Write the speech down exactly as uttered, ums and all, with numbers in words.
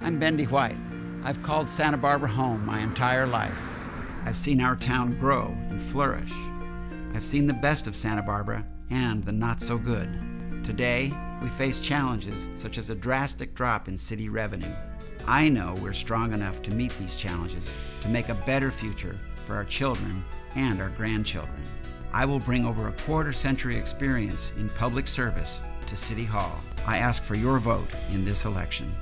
I'm Bendy White. I've called Santa Barbara home my entire life. I've seen our town grow and flourish. I've seen the best of Santa Barbara and the not so good. Today, we face challenges such as a drastic drop in city revenue. I know we're strong enough to meet these challenges to make a better future for our children and our grandchildren. I will bring over a quarter century experience in public service to City Hall. I ask for your vote in this election.